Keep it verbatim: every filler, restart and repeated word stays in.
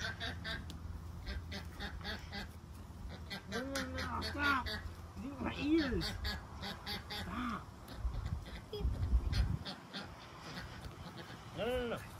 No, no, no, stop! Look at my ears! Stop! No, no, no, no.